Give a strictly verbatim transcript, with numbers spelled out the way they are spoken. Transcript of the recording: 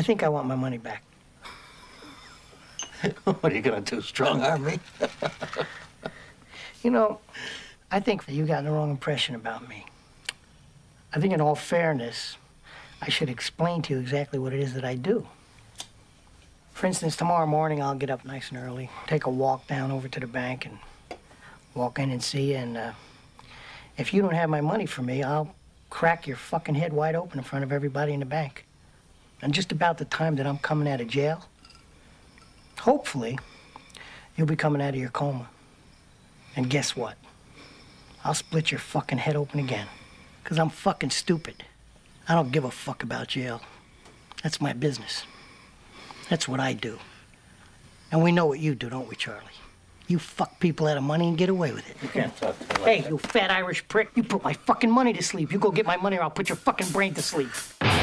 I think I want my money back. What are you gonna do, strong-arm me? You know, I think you got the wrong impression about me. I think in all fairness, I should explain to you exactly what it is that I do. For instance, tomorrow morning I'll get up nice and early, take a walk down over to the bank and walk in and see you, and uh, if you don't have my money for me, I'll crack your fucking head wide open in front of everybody in the bank. And just about the time that I'm coming out of jail, hopefully, you'll be coming out of your coma. And guess what? I'll split your fucking head open again. Because I'm fucking stupid. I don't give a fuck about jail. That's my business. That's what I do. And we know what you do, don't we, Charlie? You fuck people out of money and get away with it. You can't talk to me like Hey, that. you fat Irish prick. You put my fucking money to sleep. You go get my money or I'll put your fucking brain to sleep.